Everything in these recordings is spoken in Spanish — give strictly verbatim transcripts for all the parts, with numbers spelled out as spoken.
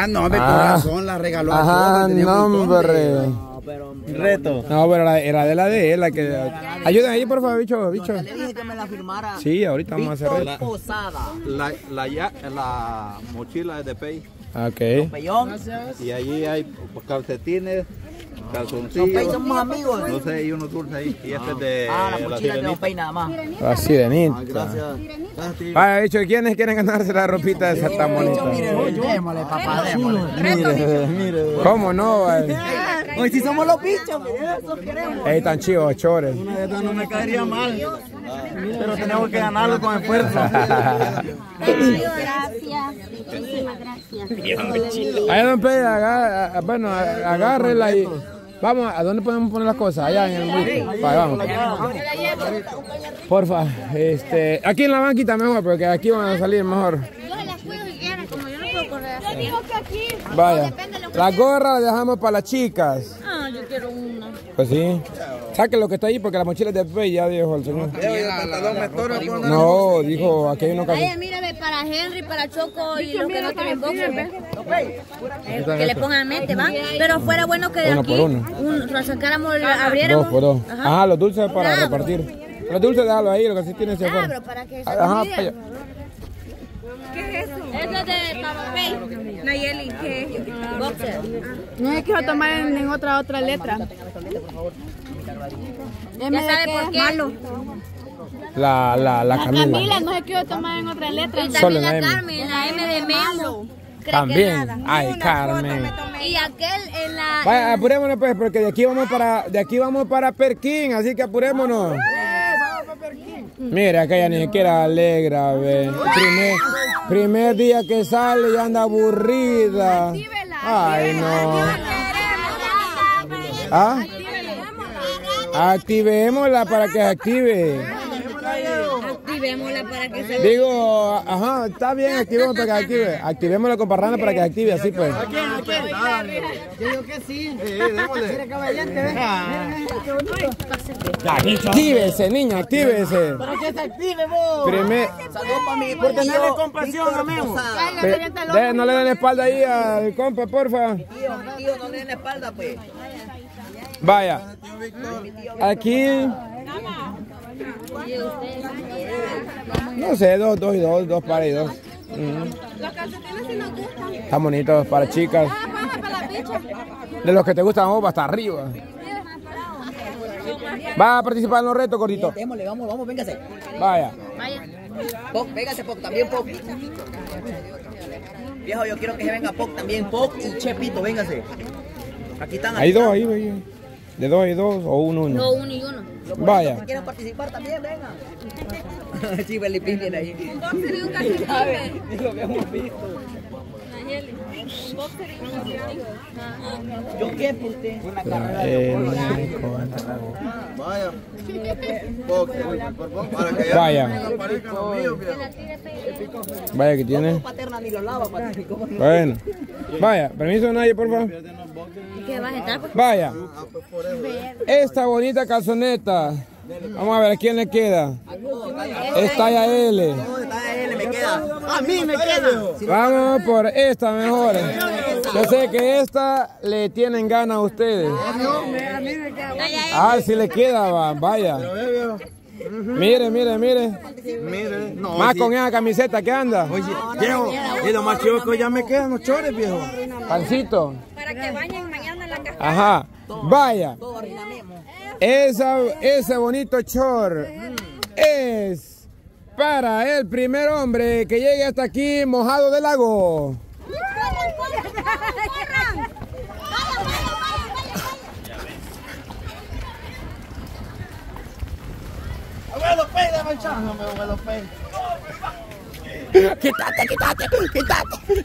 Ah, no, de ah. corazón la regaló. Ajá, no, hombre. No, pero reto. No, pero era, era de la de él, la que... Ayuden ahí, por favor, bicho, bicho. Le dije que me la firmara. Sí, ahorita vamos a hacer Víctor Posada. La, la, la, la mochila es de Pay. Ok. Peyón. Y allí hay calcetines, Los calzoncillos. Pey somos amigos. No sé, y unos dulces ahí. Y este es de Ah, la la mochila de Don sirenita. Pey nada más. La sirenita. Ah, gracias. Gracias. Vaya, bicho, ¿quiénes quieren ganarse la ropita esa tan bonita? Démosle, papá, démosle. Mire, mire. ¿Cómo no? Vale? Hoy sí somos los bichos, eso queremos. Ey, tan chivos, chores. Una de estas no me caería mal. Pero tenemos que ganarlo con esfuerzo. Gracias. Muchísimas gracias. Ahí, don Pedro, agarra, bueno, agárrela y... Vamos, ¿a dónde podemos poner las cosas? Allá en el whisky. Vamos. Porfa, este... Aquí en la banquita mejor, porque aquí van a salir mejor. Yo se las cuido si quieren, como yo no puedo correr así. Yo digo que aquí. Vaya, la gorra la dejamos para las chicas. Ah, yo quiero una. Pues sí. Saque lo que está ahí porque la mochila es de Pey, ya dijo el señor. No, dijo, aquí hay uno que... Ay, mírame, para Henry, para Choco y los que no tienen boxer, ¿ves? Eh, que le pongan mente, ¿va? Pero fuera bueno que de Uno aquí por uno. un, lo sacáramos, lo abriéramos. Dos por dos. Ajá. Ajá, los dulces para Claro. repartir. Los dulces déjalo ahí, lo que sí tiene se Ah, fue. pero para que se Ajá, olvide. para allá. ¿Qué es eso? Eso es de Papa Pay. Nayeli, ¿qué es? Boxer. No es que lo tomar en, en otra otra letra. Ya sabe por qué. Malo. La, la, la La Camila. Camila no es que lo tomar en otra letra. Y Solo también la en M. Carmen, la M de Memo. Cree que También. nada. Ay, Carmen. Y aquel en la... Vaya, apurémonos pues, porque de aquí vamos para, de aquí vamos para Perquín, así que apurémonos. Mira, aquella ni siquiera alegra, ve. Primer, primer día que sale y anda aburrida. Ay, no. ¿Ah? Activémosla para que se active. Activémosla para que se... Digo, ajá, está bien, activemos para que se active. Activémosla con parranda para que se active, así pues. ¿A quién? ¿A quién? Dale. Yo digo que sí. Mira, caballante, ven. Qué bonito. Actívese, niña, actívese. Pero que se active, vos. Primer, Saludos para mi por tenerle compasión a Memo. pe- de- no le den la espalda ahí al compa, porfa. Tío, tío, no le den la espalda, pues. Vaya. Aquí. No sé, dos, dos y dos, dos para y dos. Ujú. Están bonitos para chicas. De los que te gustan, vos, hasta arriba. Va a participar en los retos, gordito. Démosle, vamos, vamos, véngase. Vaya. Vaya. Poc, véngase, Poc, también Poc. Viejo, yo quiero que se venga Poc también, Poc y Chepito, véngase. Aquí están. Hay aquí dos están. ahí, vaya. De dos y dos o uno uno. No, uno y uno. Los bonitos Vaya. que quieran participar también, vengan. Sí, Belipín viene ahí. Un boxer y un calcetín. Lo habíamos visto. Nayeli. Un boxer y un calcetín. ¿Yo qué, pues, usted? Una carrera Eh, de no, Vaya. Por favor, para que ya Vaya. no aparezcan los míos, viejo. Vaya que tiene. paterna ni lo lava, papi. ¿Cómo no? Bueno. Vaya, permiso nadie, por favor. ¿Y qué vas a estar? Pues? Vaya. Esta bonita calzoneta. Vamos a ver a quién le queda. Es talla L. No, está él, me queda. A mí me queda. Vamos por esta mejor. Yo sé que esta le tienen ganas a ustedes. Ah, si le queda, va, vaya. Mire, mire, mire. Mire, no. Más sí. con esa camiseta que anda. Oye, viejo, y lo más chido es que ya me quedan los chores, viejo. Pancito. Para que bañen mañana en la casa. Ajá. Vaya. Todo arriba mismo. Esa, ese bonito short es para el primer hombre que llegue hasta aquí mojado del lago. Abuelo Pey, dame el chance, abuelo Pey. Quítate, quítate, quítate.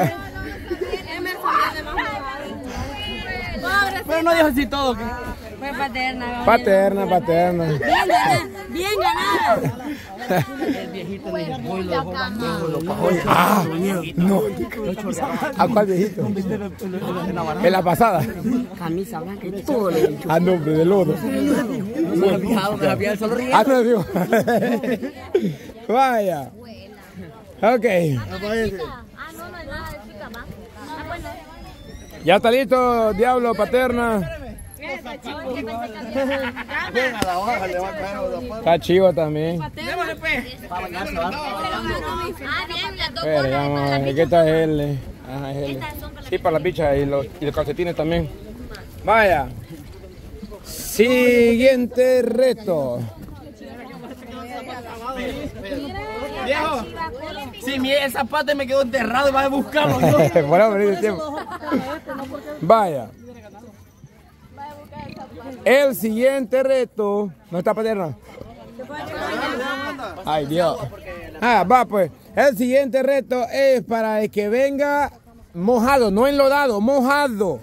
Pero no dijo así todo. ¿Qué? paterna. Paterna, paterna. Bien ganada. Bien ganada. El viejito le dijo, voy lo Ah, no. ¿A cuál viejito? En la pasada. camisa blanca y todo le dicho. Ah, nombre de lodo. No me había fijado, me había solo riendo. Ah, no, digo. Vaya. Ok. Ah, no, no es nada de chica, va. Ah, bueno. Ya está listo, Diablo, Paterna. Está chivo también. Ah, bien, las dos Pero ya, cosas. mamá, ¿qué está él? Ajá, es él. Sí, para las bichas y los, y los calcetines también. Vaya. Siguiente reto. Viejo, si mi, el zapato me quedó enterrado, va a buscarlo. Por ahora, el tiempo. Vaya. El siguiente reto. ¿No está Paterna? Ay, Dios. Ah, va pues. El siguiente reto es para el que venga mojado, no enlodado, mojado.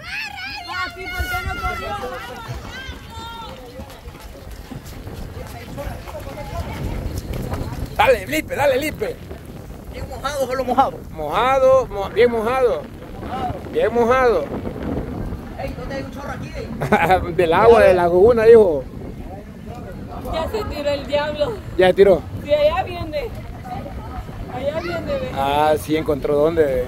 Dale, Lipe, dale, Lipe. ¿Bien mojado o solo mojado? Mojado, mo- bien mojado. Bien mojado. Ey, ¿dónde hay un chorro aquí? Ey? Del agua de la laguna, dijo. Ya se tiró el diablo. Ya se tiró. Sí, allá viene. Allá viene, ve. Ah, sí, encontró dónde.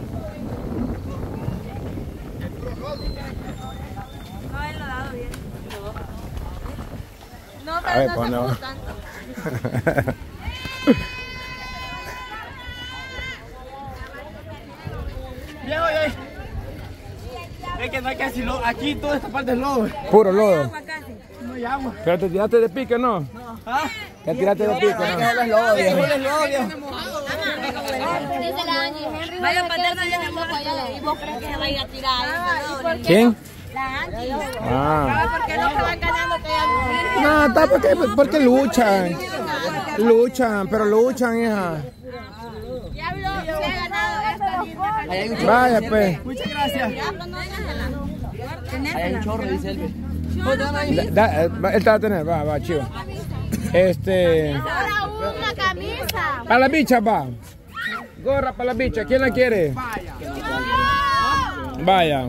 No, él lo ha dado bien. No, A pero ver, no pues se no. puso tanto. Viejo, ey. Es que no hay casi lodo. Aquí toda esta parte es lodo. Puro lodo. No hay agua. Pero te tiraste de pique, ¿no? ¿Ah? Te tiraste de pique, Es que ¿no? solo es lodo, viejo. Solo es lodo, viejo. Dice la Angie, Henry, vaya paterna viene loco allá. ¿Y vos crees que se va a ir a tirar? ¿Quién? La Angie. Ah. ¿Por qué no se van ganando que ya No, está porque, porque luchan. Luchan, pero luchan, hija. Diablo, se ha ganado esta linda. Ahí hay un chorro. Vaya, pues. Muchas gracias. Diablo, no déjala. Ahí hay un chorro, dice él. Da- da- va- él te va a tener, va, va, chivo. Este. Ahora una camisa. Para las bichas, va. Gorra para las bichas, ¿quién la quiere? Vaya.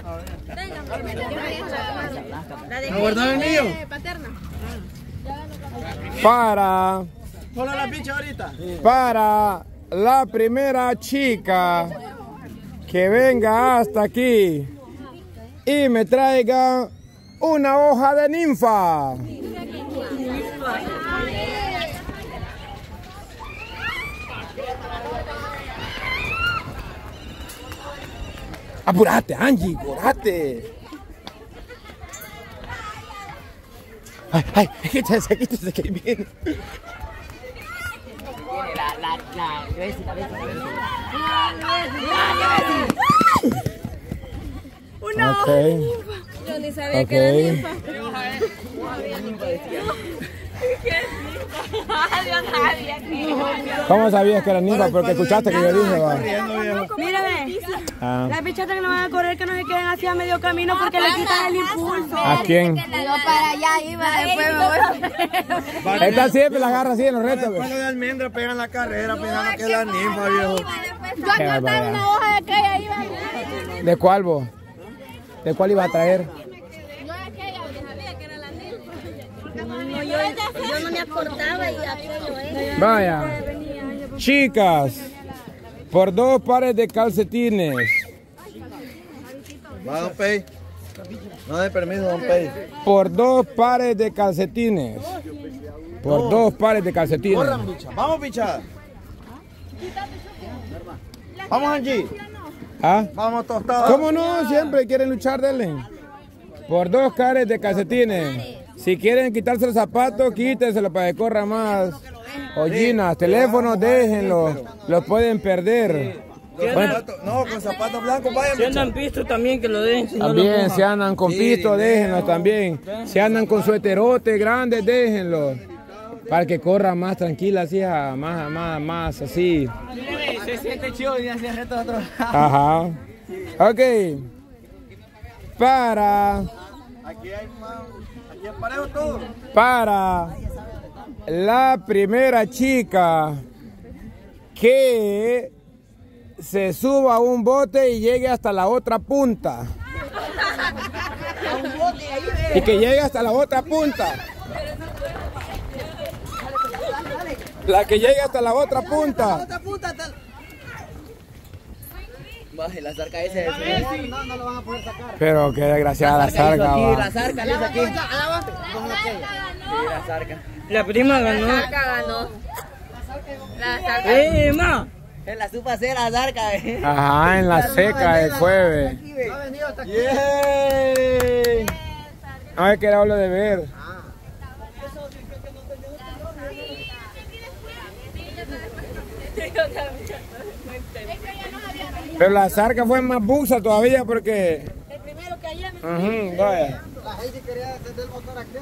¿Me guardaron el mío? Para. Solo la pinche ahorita. Para la primera chica que venga hasta aquí y me traiga una hoja de ninfa. Apurate, Angie, apurate. Ay, ay, quítese, quítese que viene. La, la, la, Bessie, la Bessie, la Ok. Yo ni sabía Ok. que era ninfa. ¿Cómo sabías que era ninfa? Porque escuchaste que yo dije, va. Mírame, Ah, las bichatas que no van a correr que no se queden así a medio camino porque le quitan el impulso. ¿a quién? Yo para allá iba, después me voy. Esta siempre la agarra así en los retos. Cuando de almendra pegan la carrera pensando que es la ninfa, viejo. Yo aquí estaba una hoja de que ella iba. ¿De cuál vos? ¿De cuál iba a traer? No es que ella sabía que era la ninfa. No, yo, yo no me acordaba y aquello es. Vaya. Chicas, por dos pares de calcetines. Va, don Pei. No de permiso, don Pei. Por dos pares de calcetines. Por dos pares de calcetines. Corran, bicha. Vamos, bicha. Vamos, Angie. ¿Ah? Vamos, tostados. ¿Cómo no? Siempre quieren luchar, denle. Por dos pares de calcetines. Si quieren quitarse los zapatos, quítenselo para que corra más. Ollinas, teléfonos, déjenlos. Los pueden perder. Bueno, No, con zapatos blancos, vayan, Si andan pistos también que lo den. Si no lo también, mojan. si andan con pisto, déjenlos también. Si andan con suéterotes grandes, déjenlos. Para que corra más tranquila, así, a- más, más, más así. Se siente chido y hace retos otros. Ajá. Ok. Para Aquí hay más. para la primera chica que se suba a un bote y llegue hasta la otra punta. Y que llegue hasta la otra punta. La que llegue hasta la otra punta. Baje la zarca ese. No, no lo van a poder sacar. Pero qué desgraciada la zarca. Aquí, la zarca, la aquí. La zarca. La prima ganó. La zarca ganó. La zarca. ¡Eh, ma! En la supa hacer la zarca. Ajá, en la seca del jueves. Ha venido hasta aquí. A ver qué era lo de ver. Pero la zarca fue más busa todavía porque... El primero que ayer me... Uh-huh, vaya. La Heidi quería encender el motor aquel.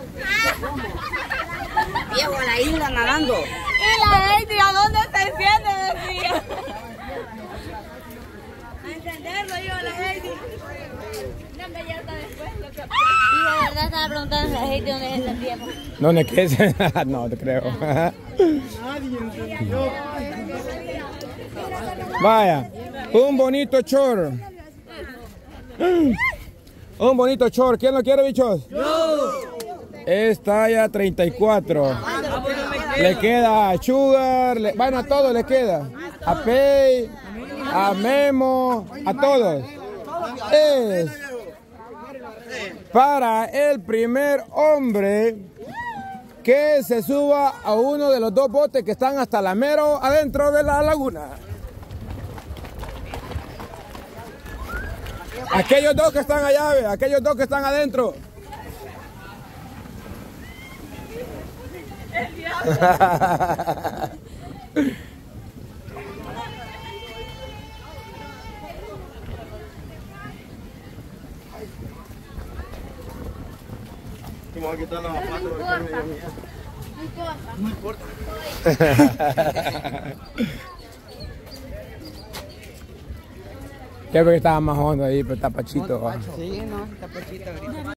Viejo, a la isla nadando. Y la Heidi, ¿a dónde se enciende? Decía. A encenderlo yo, a la Heidi. Una belleza después. Lo que... Y de verdad estaba preguntando a la Heidi dónde es el tiempo. ¿Dónde qué es? No, te creo. Vaya, un bonito chor. Un bonito short. ¿Quién lo quiere, bichos? Yo. Es talla treinta y cuatro. Le queda a Sugar, le, bueno, a todos le queda. A Pei, a Memo, a todos. Es para el primer hombre que se suba a uno de los dos botes que están hasta la mero adentro de la laguna. Aquellos dos que están allá, ve, aquellos dos que están adentro. Vamos a quitar la pata. No importa. Creo que estaba más hondo ahí, pero está pachito. Sí, no, está pachito ahorita.